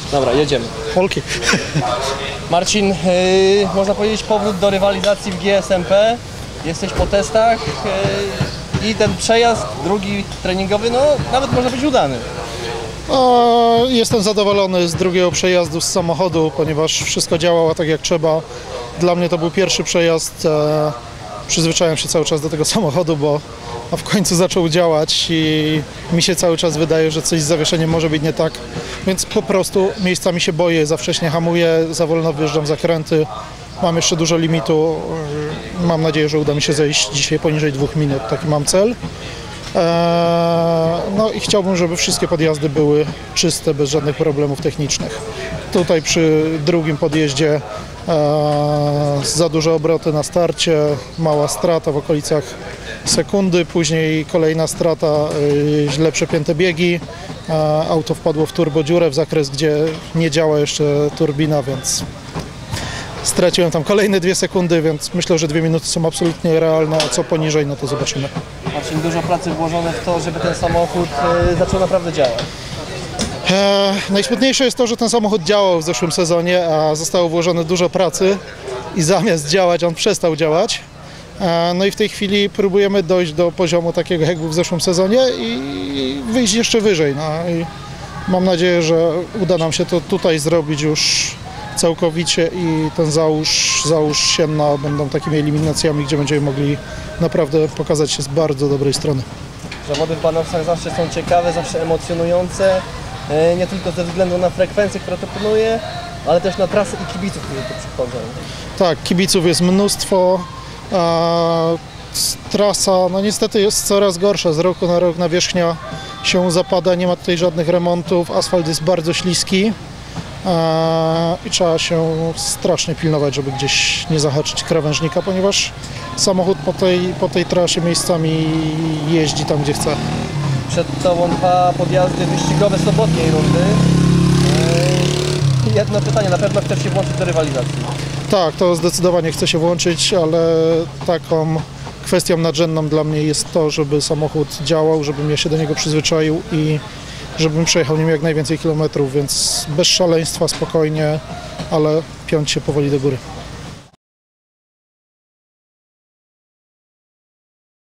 Dobra, jedziemy. Polki. Marcin, można powiedzieć powrót do rywalizacji w GSMP. Jesteś po testach i ten przejazd, drugi treningowy, no nawet może być udany. Jestem zadowolony z drugiego przejazdu z samochodu, ponieważ wszystko działało tak jak trzeba. Dla mnie to był pierwszy przejazd. Przyzwyczaiłem się cały czas do tego samochodu, bo w końcu zaczął działać i mi się cały czas wydaje, że coś z zawieszeniem może być nie tak. Więc po prostu miejscami się boję, za wcześnie hamuję, za wolno wjeżdżam zakręty. Mam jeszcze dużo limitu. Mam nadzieję, że uda mi się zejść dzisiaj poniżej 2 minut. Taki mam cel. No i chciałbym, żeby wszystkie podjazdy były czyste, bez żadnych problemów technicznych. Tutaj przy drugim podjeździe za duże obroty na starcie, mała strata w okolicach sekundy, później kolejna strata, źle przepięte biegi, auto wpadło w turbodziurę, w zakres, gdzie nie działa jeszcze turbina, więc straciłem tam kolejne 2 sekundy, więc myślę, że 2 minuty są absolutnie realne, a co poniżej, no to zobaczymy. Marcin, dużo pracy włożone w to, żeby ten samochód zaczął naprawdę działać. Najsmutniejsze jest to, że ten samochód działał w zeszłym sezonie, a zostało włożone dużo pracy i zamiast działać, on przestał działać. No i w tej chwili próbujemy dojść do poziomu takiego, jak był w zeszłym sezonie i wyjść jeszcze wyżej. No i mam nadzieję, że uda nam się to tutaj zrobić już całkowicie i ten załóż sienna będą takimi eliminacjami, gdzie będziemy mogli naprawdę pokazać się z bardzo dobrej strony. Zawody w Banowcach zawsze są ciekawe, zawsze emocjonujące, nie tylko ze względu na frekwencję, która to planuje, ale też na trasy i kibiców, którzy tu przychodzą. Tak, kibiców jest mnóstwo. Trasa no niestety jest coraz gorsza, z roku na rok nawierzchnia się zapada, nie ma tutaj żadnych remontów, asfalt jest bardzo śliski i trzeba się strasznie pilnować, żeby gdzieś nie zahaczyć krawężnika, ponieważ samochód po tej trasie miejscami jeździ tam, gdzie chce. Przed Tobą 2 podjazdy wyścigowe sobotniej rundy. Jedno pytanie, na pewno chcesz się włączyć do rywalizacji? Tak, to zdecydowanie chcę się włączyć, ale taką kwestią nadrzędną dla mnie jest to, żeby samochód działał, żebym ja się do niego przyzwyczaił i żebym przejechał nim jak najwięcej kilometrów, więc bez szaleństwa, spokojnie, ale piąć się powoli do góry.